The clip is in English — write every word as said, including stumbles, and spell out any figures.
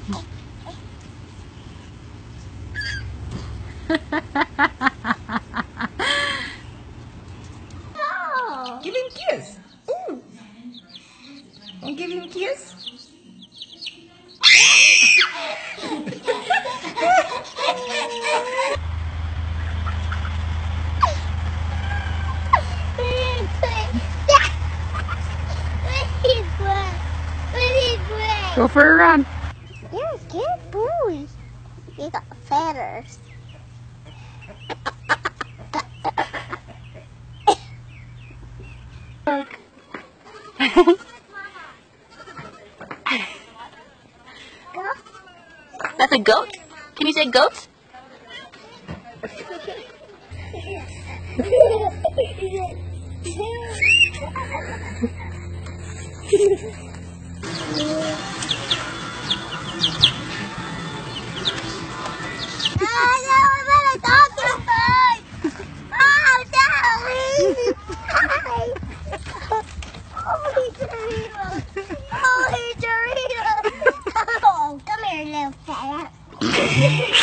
Oh. Give him a kiss. Ooh. And give him a kiss. Go for a run. You're a good boy. You got feathers. That's a goat? Can you say goat? Oh, come here, little fella.